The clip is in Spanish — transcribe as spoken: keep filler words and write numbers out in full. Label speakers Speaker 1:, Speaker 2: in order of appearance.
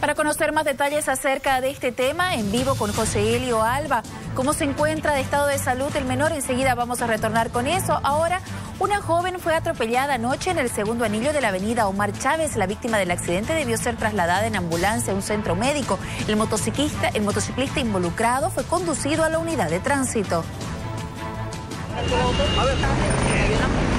Speaker 1: Para conocer más detalles acerca de este tema, en vivo con José Elio Alba, cómo se encuentra de estado de salud el menor, enseguida vamos a retornar con eso. Ahora, una joven fue atropellada anoche en el segundo anillo de la avenida Omar Chávez. La víctima del accidente debió ser trasladada en ambulancia a un centro médico. El motociclista, el motociclista involucrado fue conducido a la unidad de tránsito.
Speaker 2: A ver.